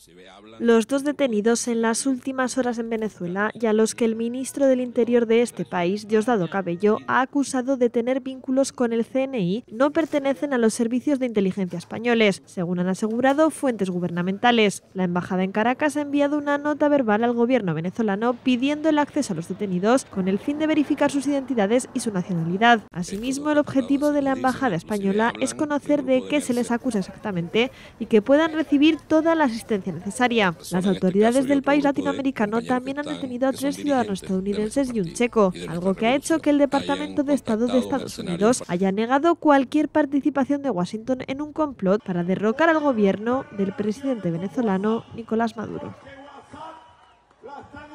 Los dos detenidos en las últimas horas en Venezuela y a los que el ministro del Interior de este país, Diosdado Cabello, ha acusado de tener vínculos con el CNI, no pertenecen a los servicios de inteligencia españoles, según han asegurado fuentes gubernamentales. La embajada en Caracas ha enviado una nota verbal al gobierno venezolano pidiendo el acceso a los detenidos con el fin de verificar sus identidades y su nacionalidad. Asimismo, el objetivo de la embajada española es conocer de qué se les acusa exactamente y que puedan recibir toda la asistencia necesaria. Las autoridades del país latinoamericano también han detenido a 3 ciudadanos estadounidenses y un checo, algo que ha hecho que el Departamento de Estado de Estados Unidos haya negado cualquier participación de Washington en un complot para derrocar al gobierno del presidente venezolano Nicolás Maduro.